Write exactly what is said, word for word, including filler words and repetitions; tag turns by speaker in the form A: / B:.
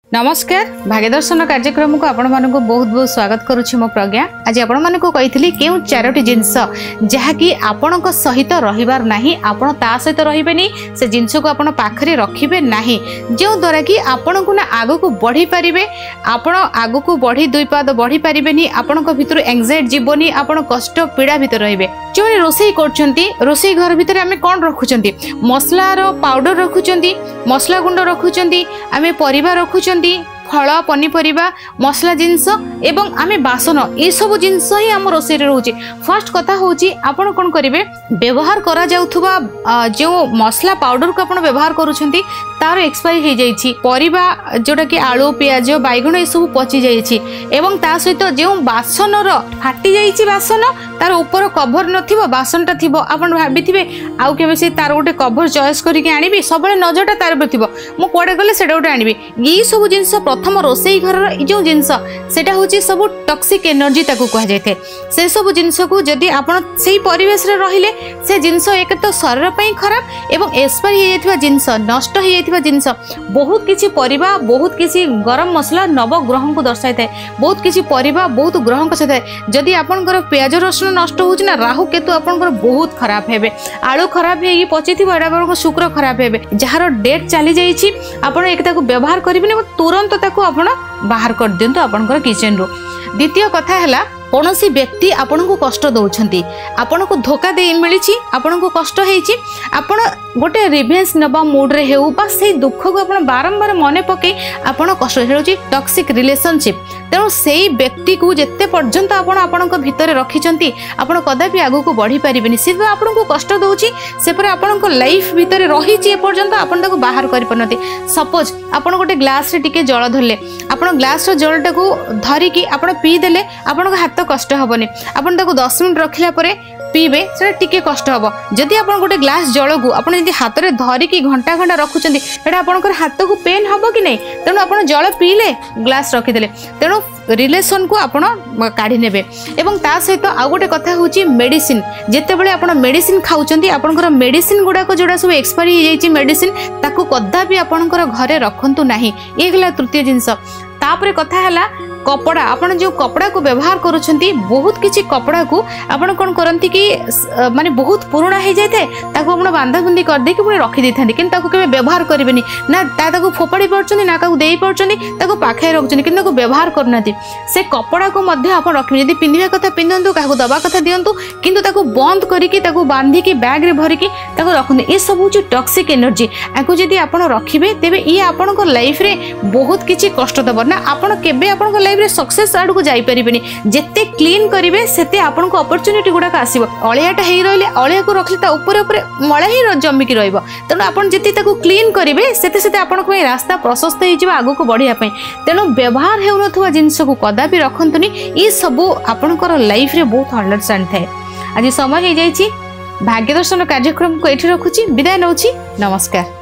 A: नमस्कार भाग्यदर्शन कार्यक्रम को आपण मानक बहुत बहुत स्वागत करुछि मो प्रज्ञा। आज आपण मानक कहिथिली केउ चारोटी जिंस जहाँकि आपण सहित रहिबार नाही, आपण ता सहित रहिबेनी, से जिंस को आपण पाखरे रखिबे नाही, जो द्वारा कि आपण को ना आगो को बढ़ी पारिबे, आपण आगो को बढ़ी दुई पाद बढ़ी पारिबेनी, आपण को भितर एंजाइटी जीवनी, आपण कष्ट पीड़ा भितर रहिबे। जो रोसई करछंती रोसई घर भितर आमे कोन रखुछंती, मसला रो पाउडर रखुछंती, मसला गुंड रखुछंती, आमे परिबा रखुछंती, फल पनीपरिबा मसला जिनस एवं आमे बासन ए सब जिनस ही आम रोसई रोचे। फर्स्ट कथा होची आपण कोन करिवे, व्यवहार करा जाउथुबा जो मसला पाउडर को आपण व्यवहार करूछंती तार एक्सपायरी हे जाईछि, परिबा जोटा कि आलू प्याज बैगण ए सब पचि जाईछि एवं ता सहित जो बासन रो फाटी जाईछि, बासन तार ऊपर कवर नथिबो, बासनटा थिबो, आपण भाबिथिबे आउ केबे से तार गोटे कवर चॉइस करिके आनिबी, सबले नजरटा तार पर थिबो, मु कोडे गले सेटा गोटे आनिबी। ई सब जिंस प्रथम रोसई घर जो जिनस सेटा होची सब टॉक्सिक एनर्जी ताकू कह जायते। से सब जिनस को जदी आपण सेही परिवेश रे रहिले से जिनस एक तो शरीर पई खराब एवं एक्सपायरी हे जायतिबा जिनस, नष्ट हे जायतिबा जिनस, बहुत किछि परिबा, बहुत किछि गरम मसला नव ग्रह को दर्शाइते, बहुत किछि परिबा बहुत ग्रह को सथे। जदी आपनकर प्याज रसुन नष्ट होउछ ना, राहु केतु आपनकर बहुत खराब हेबे, आलू खराब हेगी पचिथिबो, एडा आपनकर शुक्र खराब हेबे, जहार डेट चली जाईछि आपण एक ताकू व्यवहार करिबिनी, तुरंत ताकू आपण बाहर कर दियंतु आपनकर किचन रो। द्वितीय कथा हैला, कौनसी व्यक्ति आपण को कष्ट दौरान, आपण को धोखा दे मिली, आपण को कष्ट होती, आपण गोटे रिवेंज नबा मूड रे हेउ बा से दुख को आपण बारंबार मने पके आपण कष्ट हेउची टॉक्सिक रिलेशनशिप। तेणु से व्यक्ति को जिते पर्यंत आपण आपण भितर रखिचंती आपण कदापि आगु को बढ़ी पारिबेनी, से आपण को कष्ट दउची, से पर आपण को लाइफ भितर रहिची ए पर्यंत आपण ताको बाहर करि पनती। सपोज आपण गोटे ग्लास रे टिके जल धरले, आपण ग्लास रो जलटा को धरि कि आपण पी देले, आपण हाथ कष्ट हेबनी, आपण ताको दस मिनिट रखिला परे पीबे से टिके कष्ट हम। जदि आप गोटे ग्लास जल को आप हाथ में धरिकी घंटा घंटा रखुच्च आपंकर हाथ को पेन हम कि नहीं, तेणु आप जल पीले ग्लास रखीदे, तेणु रिलेशन को आप काढ़ी नेबे। एवं ता सहित आउ गोटे कथा होची मेडिसिन, जेतेबेले आप मेडिसिन खाउचंती आपनकर मेडिसिन गुड़ाक जोड़ा सब एक्सपायरी हो जाइछि मेडिसिन, ताकू कदापि आपनकर घरे रखंतु नाही। ये गला तृतीय जिनस। तापरे कथा हैला कपड़ा, आपण जो कपड़ा को व्यवहार करूछंती, बहुत किछि कपड़ा को आपण कोन करंती कि माने बहुत पुराना हे जायते, ताको आपण बांधा बुंदी कर दे कि पुणी रखी देथांती, किंतु ताको केबे व्यवहार करबेनी ना, ता ताको फोपाड़ी परछंती ना, ताको देई परछंती, ताको पाखे रखछंती, किंतु ताको व्यवहार करनाती। से कपड़ा को मध्य आपण रखबे, यदि पिंधिबा कथा पिंधंतु, काहको दबा कथा दियंतु, किंतु ताको बंद करिकि ताको बांधी कि बैग रे भरिकि ताको रखंती। ए सब होची टॉक्सिक एनर्जी, आको जदि आपण रखिबे तेबे ई आपणको लाइफ रे बहुत किछि कष्ट दब ना, आपण केबे आपणको लाइफ रे सक्सेस आड़ को जाई परिबेनी। जेते क्लीन करिवे सेते आपनको अपॉर्चुनिटी गुडा आसीबो। अळियाटा हेई रहले अळिया को रखले ता ऊपर ऊपर मळा ही जमिकी रहइबो, तेणु आपण जेते ताको क्लीन करिवे सेते सेते आपनको ए रास्ता प्रशस्त हे जिवो आगो को बढ़िया पई। तेणु व्यवहार हेउ नथवा जिंस को कदापि रखंतुनी, ई सब आपनकर लाइफ रे बहुत अंडरस्टैंड थाए। आज समय हे जाईची, भाग्यदर्शन कार्यक्रम को एठी रखुची, विदाय नउची, नमस्कार।